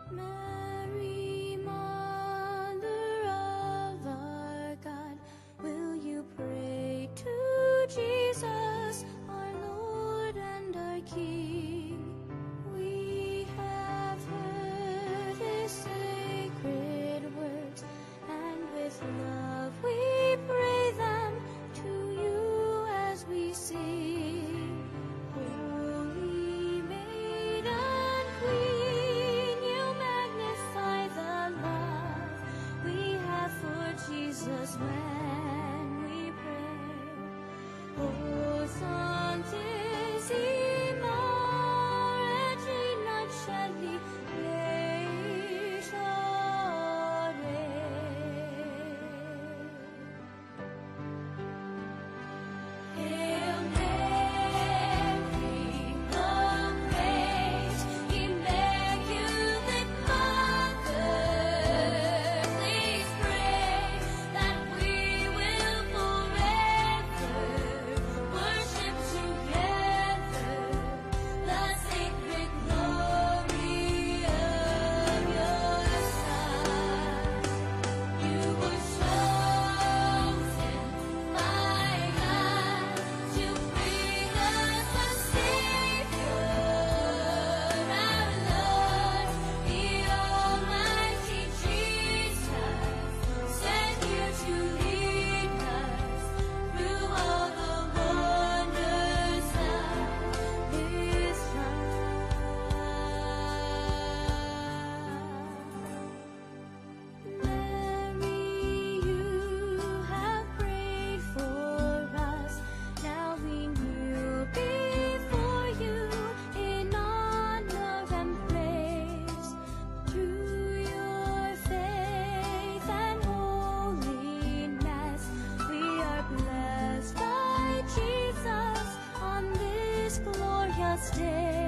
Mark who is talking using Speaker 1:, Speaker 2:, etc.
Speaker 1: Mary, Mother of our God, will you pray to Jesus, our Lord and our King? We have heard His sacred words, and with love we pray them to you as we sing. Holy Maiden Queen, you magnify the love we have for Jesus when we pray. O Santissima Regina Caeli, Hail Mary, the great Immaculate Mother, please pray that we will forever worship together the sacred glory of your Son. You were chosen by God to bring us a Savior, our Lord, the Almighty Jesus, sent you to lead us through all the wonders of His love. Mary, you have prayed for us. Now we kneel before you in honor and praise. Through your faith and holiness, we are blessed by Jesus on this glorious day.